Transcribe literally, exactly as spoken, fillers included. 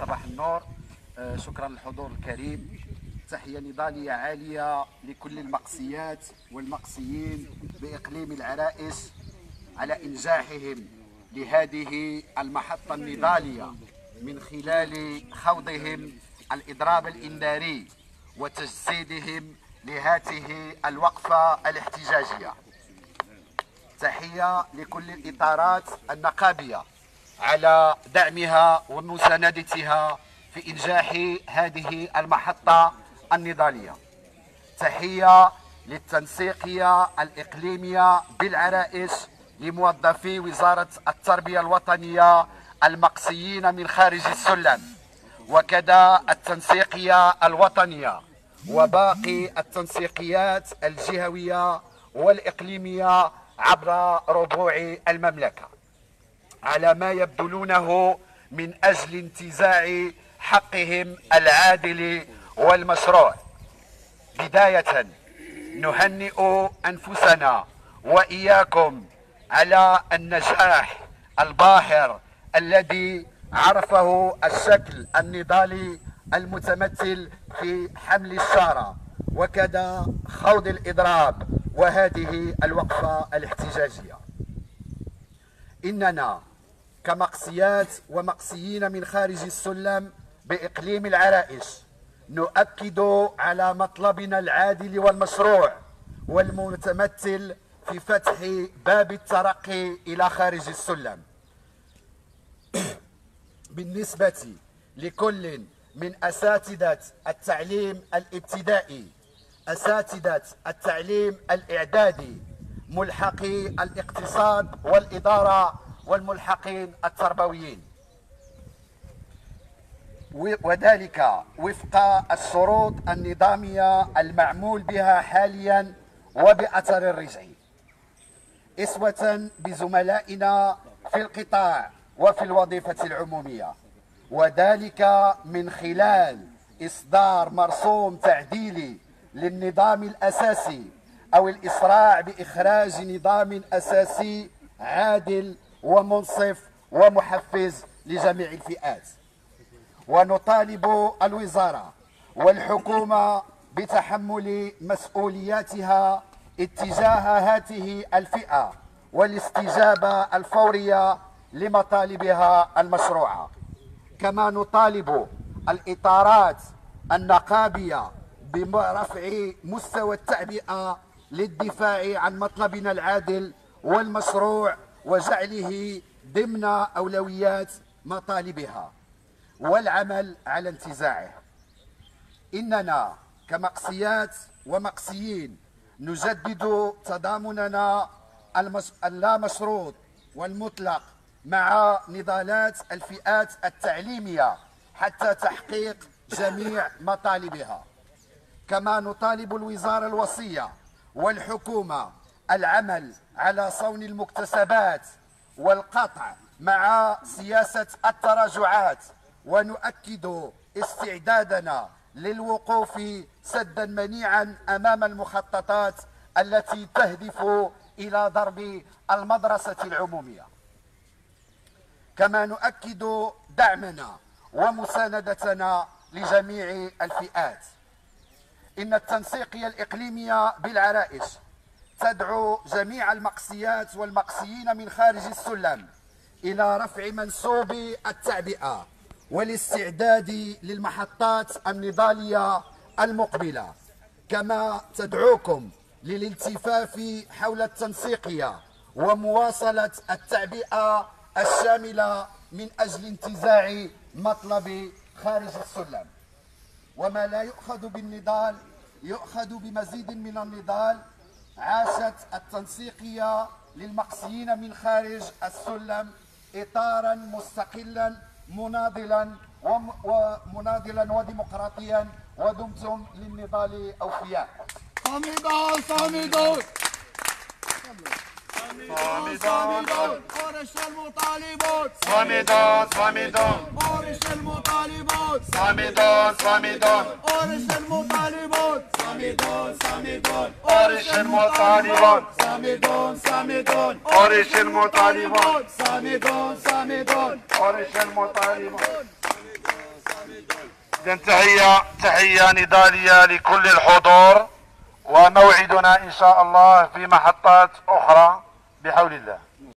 صباح النور. آه، شكرا للحضور الكريم. تحية نضالية عالية لكل المقصيات والمقصيين بإقليم العرائش على إنجاحهم لهذه المحطة النضالية من خلال خوضهم الإضراب الإنذاري وتجسيدهم لهذه الوقفة الاحتجاجية. تحية لكل الإطارات النقابية على دعمها ومساندتها في إنجاح هذه المحطة النضالية. تحية للتنسيقية الإقليمية بالعرائش لموظفي وزارة التربية الوطنية المقصيين من خارج السلم، وكذا التنسيقية الوطنية وباقي التنسيقيات الجهوية والإقليمية عبر ربوع المملكة على ما يبذلونه من أجل انتزاع حقهم العادل والمشروع. بداية نهنئ أنفسنا وإياكم على النجاح الباهر الذي عرفه الشكل النضالي المتمثل في حمل الشارة وكذا خوض الإضراب وهذه الوقفة الاحتجاجية. إننا كمقصيات ومقصيين من خارج السلم بإقليم العرائش نؤكد على مطلبنا العادل والمشروع والمتمثل في فتح باب الترقي إلى خارج السلم بالنسبة لكل من أساتذة التعليم الابتدائي، أساتذة التعليم الإعدادي، ملحقي الاقتصاد والإدارة والملحقين التربويين، وذلك وفق الشروط النظامية المعمول بها حاليا وبأثر الرجعي، إسوة بزملائنا في القطاع وفي الوظيفة العمومية، وذلك من خلال إصدار مرسوم تعديلي للنظام الأساسي أو الإسراع بإخراج نظام أساسي عادل ومنصف ومحفز لجميع الفئات. ونطالب الوزارة والحكومة بتحمل مسؤولياتها اتجاه هذه الفئة والاستجابة الفورية لمطالبها المشروعة. كما نطالب الإطارات النقابية برفع مستوى التعبئة للدفاع عن مطلبنا العادل والمشروع وجعله ضمن أولويات مطالبها والعمل على انتزاعه. إننا كمقصيات ومقصيين نجدد تضامننا اللامشروط والمطلق مع نضالات الفئات التعليمية حتى تحقيق جميع مطالبها. كما نطالب الوزارة الوصية والحكومة العمل على صون المكتسبات والقطع مع سياسة التراجعات، ونؤكد استعدادنا للوقوف سدا منيعا أمام المخططات التي تهدف إلى ضرب المدرسة العمومية. كما نؤكد دعمنا ومساندتنا لجميع الفئات. إن التنسيقية الإقليمية بالعرائش تدعو جميع المقصيات والمقصيين من خارج السلم إلى رفع منسوب التعبئة والاستعداد للمحطات النضالية المقبلة. كما تدعوكم للالتفاف حول التنسيقية ومواصلة التعبئة الشاملة من أجل انتزاع مطلب خارج السلم. وما لا يؤخذ بالنضال يؤخذ بمزيد من النضال. عاشت التنسيقية للمقصيين من خارج السلم إطارا مستقلا مناضلا ومناضلا وديمقراطيا، ودمتم للنضال أوفياء. صامدون صامدون صامدون أورش المطالبون صامدون صامدون أورش المطالبون صامدون صامدون أورش المطالبون صامدون صامدون أورش المطالبون صامدون صامدون أورش المطالبون صامدون صامدون أورش المطالبون إذا تحية تحية نضالية لكل الحضور، وموعدنا إن شاء الله في محطات أخرى بحول الله.